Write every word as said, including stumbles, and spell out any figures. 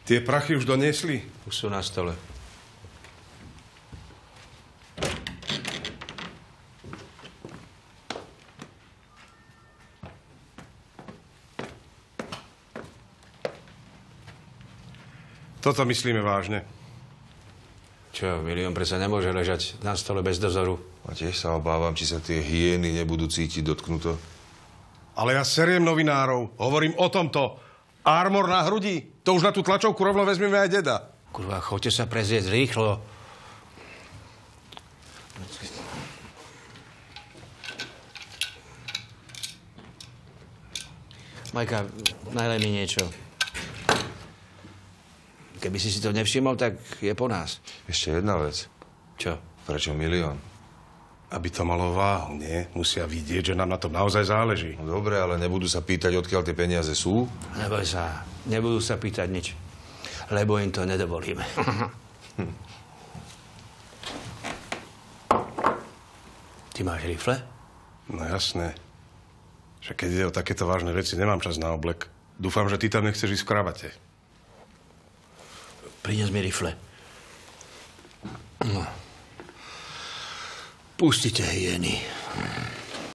Tie prachy už doniesli? Už sú na stole. Toto myslíme vážne. Čo, milión predsa nemôže ležať na stole bez dozoru. A tiež sa obávam, či sa tie hyeny nebudú cítiť dotknuto. Ale ja seriem novinárov. Hovorím o tomto. Armor na hrudi. To už na tú tlačovku rovno vezmeme aj deda. Kurva, choďte sa prezrieť rýchlo. Majka, nalej mi niečo. Keby si si to nevšimol, tak je po nás. Ešte jedna vec. Čo? Prečo milión? Aby to malo váhu, nie? Musia vidieť, že nám na tom naozaj záleží. No dobre, ale nebudú sa pýtať, odkiaľ tie peniaze sú? Neboj sa. Nebudú sa pýtať nič. Lebo im to nedovolíme. Ty máš rifle? No jasné. Že keď ide o takéto vážne veci, nemám čas na oblek. Dúfam, že ty tam nechceš ísť v kravate. Prines mi rifle. No. Pustite hyeny.